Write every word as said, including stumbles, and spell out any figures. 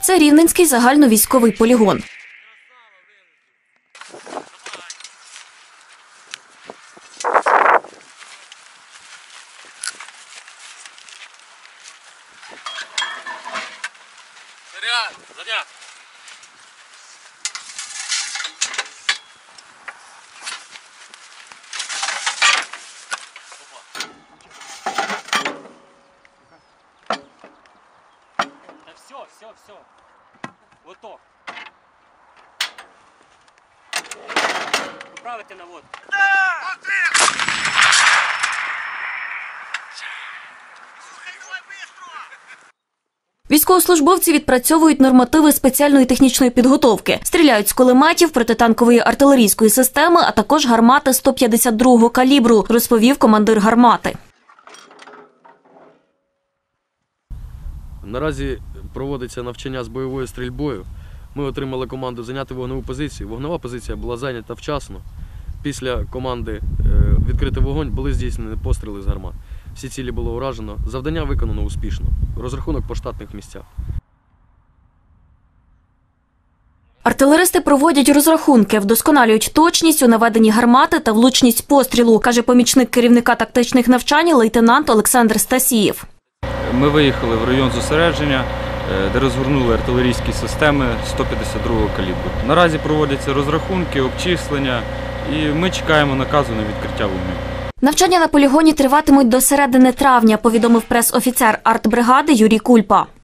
Це Рівненський загальновійськовий полігон. Заряд! Заряд! Да все, все, все. Лоток. Поправити навод. Військовослужбовці відпрацьовують нормативи спеціальної технічної підготовки. Стріляють з кулеметів, протитанкової артилерійської системи, а також гармати сто п'ятдесят другого калібру, розповів командир гармати. Наразі проводиться навчання з бойовою стрільбою. Ми отримали команду зайняти вогневу позицію. Вогнева позиція була зайнята вчасно. Після команди відкрити вогонь були здійснені постріли з гармат. Всі цілі було уражено. Завдання виконано успішно. Розрахунок по штатних місцях. Артилеристи проводять розрахунки, вдосконалюють точність у наведенні гармати та влучність пострілу, каже помічник керівника тактичних навчань лейтенант Олександр Стасієв. Ми виїхали в район зосередження, де розгорнули артилерійські системи сто п'ятдесят другого калібру. Наразі проводяться розрахунки, обчислення і ми чекаємо наказу на відкриття вогню. Навчання на полігоні триватимуть до середини травня, повідомив прес-офіцер артбригади Юрій Кульпа.